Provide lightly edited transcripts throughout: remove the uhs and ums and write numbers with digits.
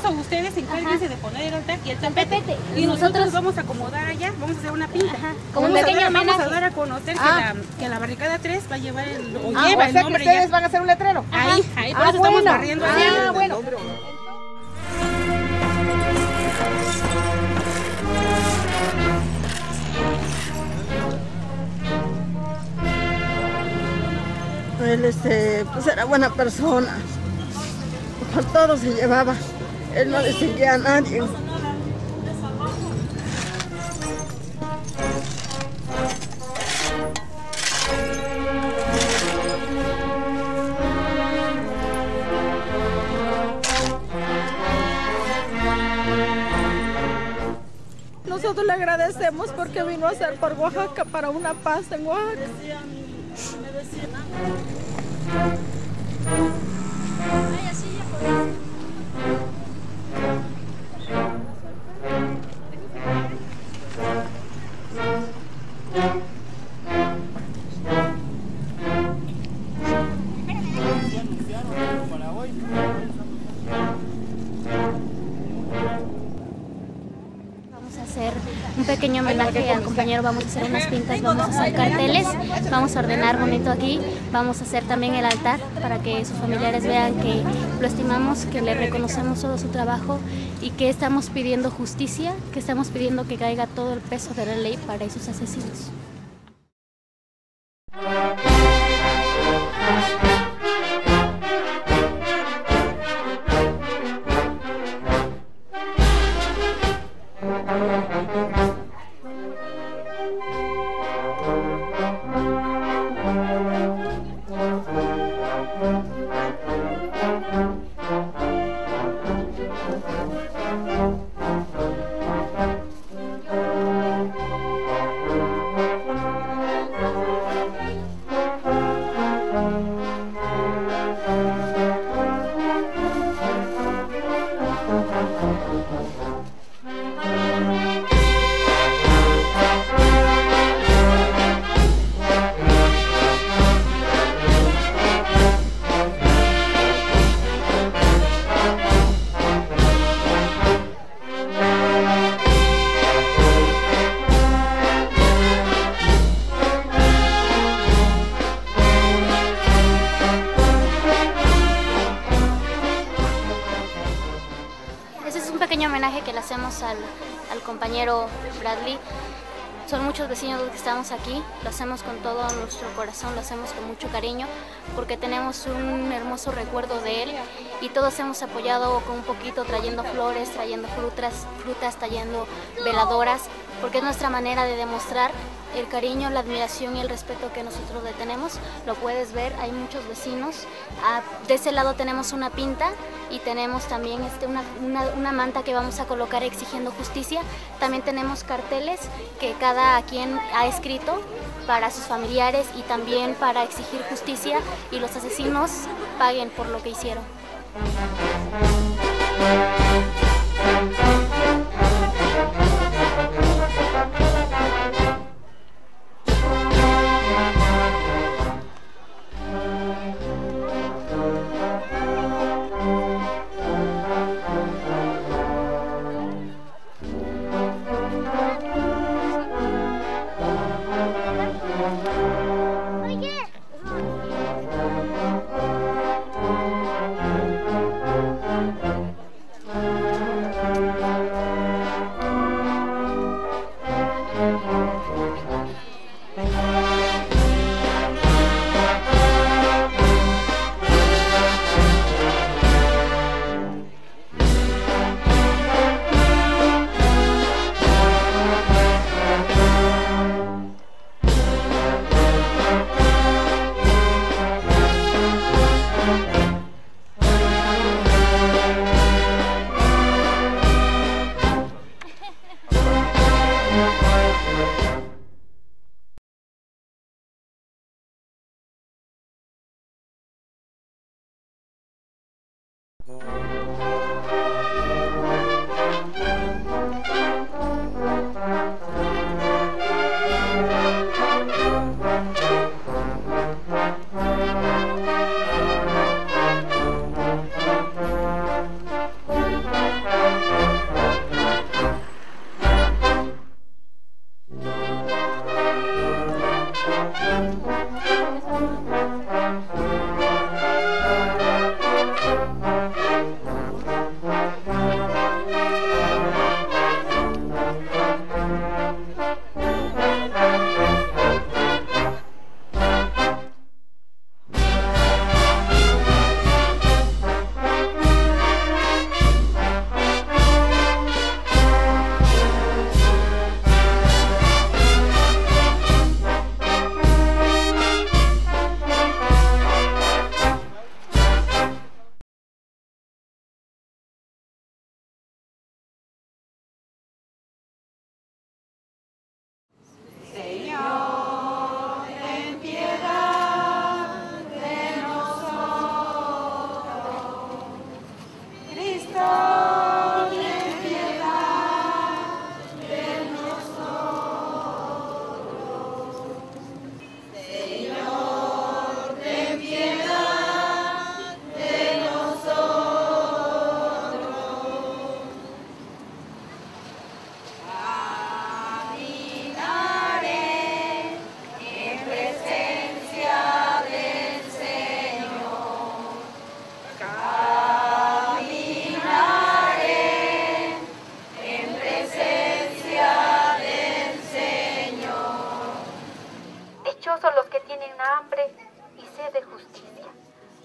eso ustedes encárguense de poner el altar y el tapete. Y nosotros vamos a acomodar allá, vamos a hacer una pinta. Como un pequeño homenaje. Vamos a dar a conocer que la barricada 3 va a llevar el, o lleva lleva el nombre. Que ustedes van a hacer un letrero. Ahí, por eso estamos barriendo allá. Bueno. Él pues era buena persona, por todo se llevaba, él no le seguía a nadie. Nosotros le agradecemos porque vino a hacer por Oaxaca, para una paz en Oaxaca. Vamos a hacer un pequeño homenaje al compañero, vamos a hacer unas pintas, vamos a hacer carteles, vamos a ordenar bonito aquí, vamos a hacer también el altar para que sus familiares vean que lo estimamos, que le reconocemos todo su trabajo y que estamos pidiendo justicia, que estamos pidiendo que caiga todo el peso de la ley para esos asesinos. Homenaje que le hacemos al compañero Bradley. Son muchos vecinos los que estamos aquí, lo hacemos con todo nuestro corazón, lo hacemos con mucho cariño porque tenemos un hermoso recuerdo de él y todos hemos apoyado con un poquito, trayendo flores, trayendo frutas, trayendo veladoras, porque es nuestra manera de demostrar el cariño, la admiración y el respeto que nosotros le tenemos. Lo puedes ver, hay muchos vecinos. De ese lado tenemos una pinta y tenemos también una manta que vamos a colocar exigiendo justicia. También tenemos carteles que cada quien ha escrito para sus familiares y también para exigir justicia y los asesinos paguen por lo que hicieron.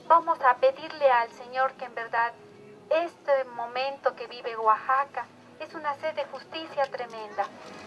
Vamos a pedirle al Señor que en verdad este momento que vive Oaxaca es una sed de justicia tremenda.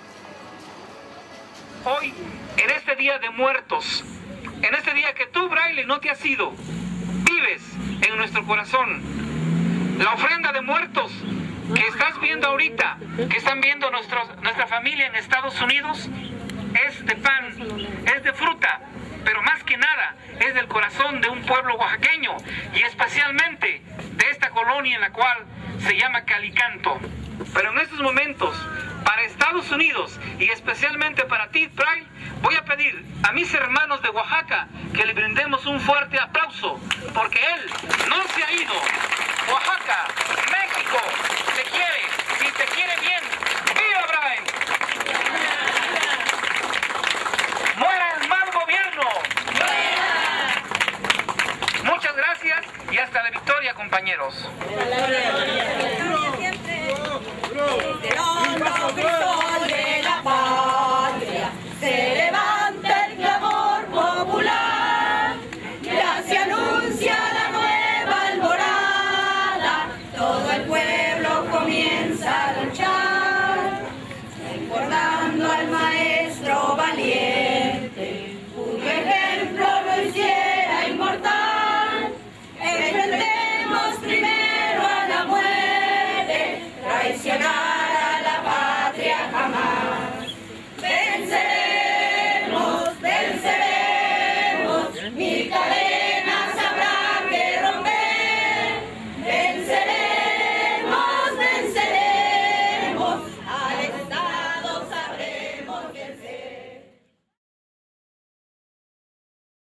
Hoy, en este Día de Muertos, en este día que tú, Braille, no te has ido, vives en nuestro corazón. La ofrenda de muertos que estás viendo ahorita, que están viendo nuestra familia en Estados Unidos, es de pan, es de fruta, pero más que nada es del corazón de un pueblo oaxaqueño y especialmente de esta colonia en la cual se llama Calicanto. Pero en estos momentos, para Estados Unidos y especialmente para ti, Braille, voy a pedir a mis hermanos de Oaxaca que le brindemos un fuerte aplauso, porque él no se ha ido. Oaxaca, México, te quiere y te quiere bien. ¡Viva Braille! ¡Muera el mal gobierno! Muchas gracias y hasta la victoria, compañeros. Desde el hondo del sol